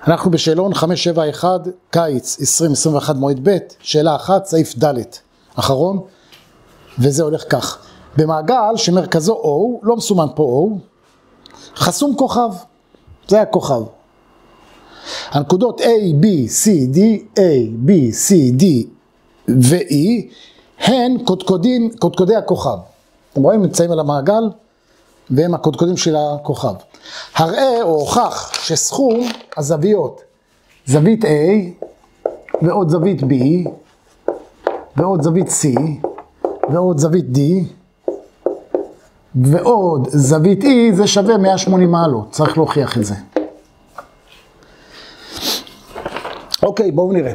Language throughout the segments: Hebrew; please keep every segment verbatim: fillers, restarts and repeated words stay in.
אנחנו בשאלון חמש שבע אחת, קיץ עשרים עשרים ואחת מועד ב', שאלה אחת, סעיף ד', אחרון, וזה הולך כך. במעגל שמרכזו O, לא מסומן פה O, חסום כוכב, זה הכוכב. הנקודות A, B, C, D, A, B, C, D ו-E, הן קודקודים, קודקודי הכוכב. אתם רואים? נמצאים על המעגל, והם הקודקודים של הכוכב. הראה או הוכח שסכום הזוויות, זווית A ועוד זווית B ועוד זווית C ועוד זווית D ועוד זווית E זה שווה מאה ושמונים מעלות, צריך להוכיח את זה. אוקיי, בואו נראה.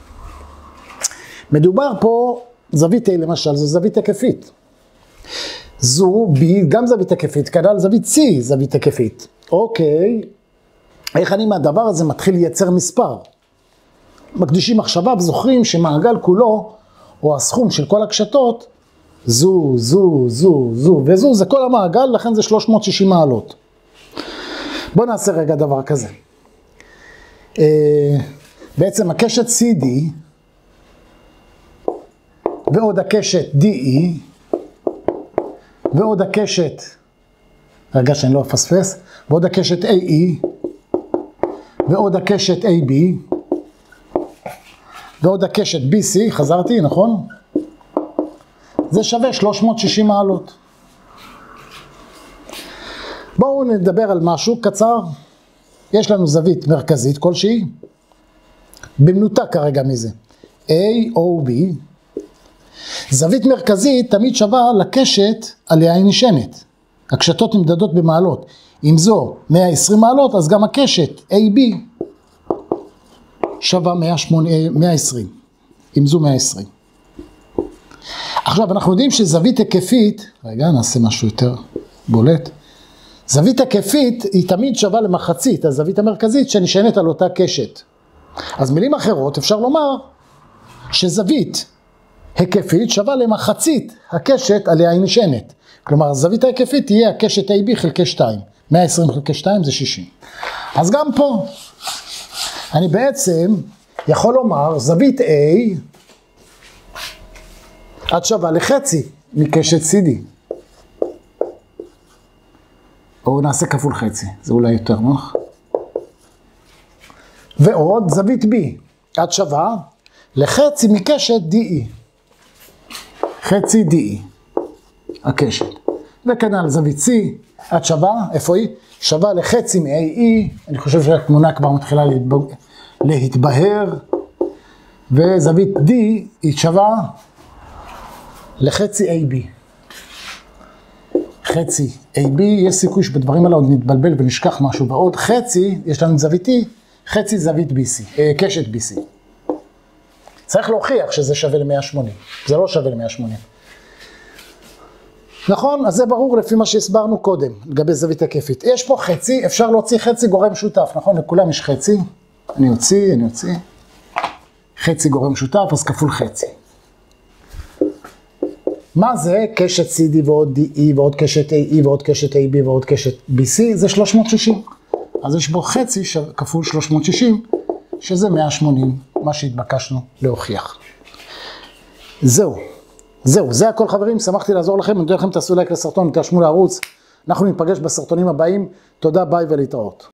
מדובר פה, זווית A למשל, זו זווית היקפית. זו B, גם זווית היקפית, כנ"ל זווית C, זווית היקפית. אוקיי, איך אני מהדבר הזה מתחיל לייצר מספר? מקדישים מחשבה וזוכרים שמעגל כולו, או הסכום של כל הקשתות, זו, זו, זו, זו וזו, זה כל המעגל, לכן זה שלוש מאות ושישים מעלות. בואו נעשה רגע דבר כזה. בעצם הקשת C D, ועוד הקשת D E, ועוד הקשת, רגע שאני לא אפספס, ועוד הקשת A E, ועוד הקשת A B, ועוד הקשת B C, חזרתי, נכון? זה שווה שלוש מאות ושישים מעלות. בואו נדבר על משהו קצר. יש לנו זווית מרכזית כלשהי, במנותק כרגע מזה. A O B, זווית מרכזית תמיד שווה לקשת עליה היא נשענת. הקשתות נמדדות במעלות. אם זו מאה ועשרים מעלות, אז גם הקשת A B שווה מאה ועשרים. אם זו מאה ועשרים. עכשיו, אנחנו יודעים שזווית היקפית, רגע, נעשה משהו יותר בולט. זווית היקפית היא תמיד שווה למחצית, הזווית המרכזית שנשענת על אותה קשת. אז מילים אחרות, אפשר לומר שזווית היקפית שווה למחצית הקשת עליה היא נשענת. כלומר, הזווית ההיקפית תהיה הקשת A B חלקי שתיים. מאה ועשרים חלקי שתיים זה שישים. אז גם פה, אני בעצם יכול לומר, זווית A, עד שווה לחצי מקשת C D. או נעשה כפול חצי, זה אולי יותר נוח. ועוד זווית B, עד שווה לחצי מקשת D E. חצי D E, הקשת. וכנ"ל זווית C, עד שווה, איפה היא? שווה לחצי מ-A E, אני חושב שהתמונה כבר מתחילה להתבהר, וזווית D היא שווה לחצי A B. חצי A B, יש סיכוי שבדברים האלה עוד נתבלבל ונשכח משהו, ועוד חצי, יש לנו זווית T, חצי זווית B C, קשת B C. צריך להוכיח שזה שווה ל-מאה ושמונים, זה לא שווה ל-מאה ושמונים. נכון? אז זה ברור לפי מה שהסברנו קודם, לגבי זווית היקפית. יש פה חצי, אפשר להוציא חצי גורם שותף, נכון? לכולם יש חצי. אני אוציא, אני אוציא. חצי גורם שותף, אז כפול חצי. מה זה? קשת C D ועוד D E ועוד קשת A E ועוד קשת A B ועוד קשת B C, זה שלוש מאות ושישים. אז יש בו חצי כפול שלוש מאות ושישים, שזה מאה ושמונים, מה שהתבקשנו להוכיח. זהו. זהו, זה הכל חברים, שמחתי לעזור לכם, אני יודע לכם תעשו לייק לסרטון, תרשמו לערוץ, אנחנו ניפגש בסרטונים הבאים, תודה, ביי ולהתראות.